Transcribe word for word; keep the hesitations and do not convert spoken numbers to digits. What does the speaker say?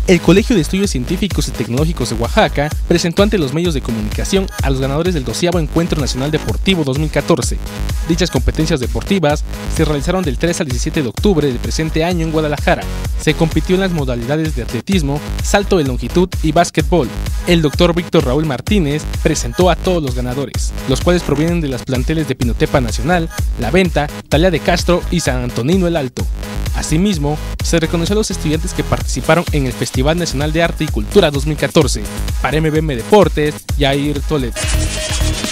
El Colegio de Estudios Científicos y Tecnológicos de Oaxaca presentó ante los medios de comunicación a los ganadores del doceavo Encuentro Nacional Deportivo dos mil catorce. Dichas competencias deportivas se realizaron del tres al diecisiete de octubre del presente año en Guadalajara. Se compitió en las modalidades de atletismo, salto de longitud y básquetbol. El doctor Víctor Raúl Martínez presentó a todos los ganadores, los cuales provienen de las planteles de Pinotepa Nacional, La Venta, Talía de Castro y San Antonino el Alto. Asimismo, se reconoció a los estudiantes que participaron en el Festival Nacional de Arte y Cultura dos mil catorce. Para M B M Deportes, Yair Toledo.